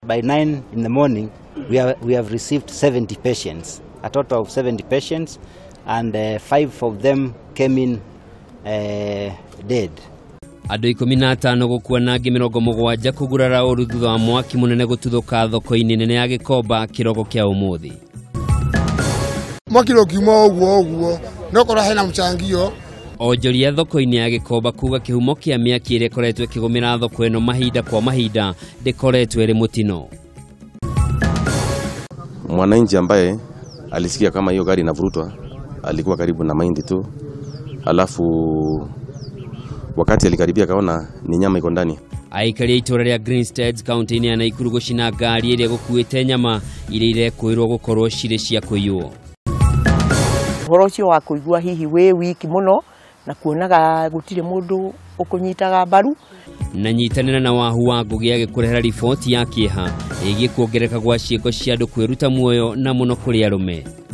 by 9 in the morning, we have received 70 patients, a total of 70 patients, and 5 of them came in dead. Andũ 15 gũkua na angĩ 70 kũgurara ũru thutha wa mwaki mũnene gũtuthũka thoko-inĩ nene ya Gĩkomba kĩroko kĩa ũmũthĩ. Mwaki ũkiuma ũguo no korwo hena mũcangio. Onjoria thoko-inĩ ya Gĩkomba kuga kĩhumo kĩa mĩaki ĩrĩa ĩkoretwo ĩkĩgũmĩra thoko ĩno mahinda kwa mahinda ndĩkoretwo ĩrĩ mũtino. Mwananchi ambaye alisikia kama hiyo gari inavurutwa alikuwa karibu na mahindi tu, alafu wakati alikaribia kaona ni nyama iko ndani. Aikari itora rĩa Greenstead county-inĩ ya Naikuru gũcina ngari ĩrĩa gũkuĩte nyama iria irekwĩrwo gũkorwo cirĩ cia kũiywo. Ũhoro ũcio wa kũigua hihi wĩ wiki mũno na kuonaga gũtirĩ mũndũ ũkũnyitaga mbaru. Na nyitanĩra na wahu wa ngũgĩ agĩkũrehera riboti ya kĩeha ĩgiĩ kuongereka gwa ciĩko cia andũ kwĩruta muoyo na mũno kũrĩ arũme.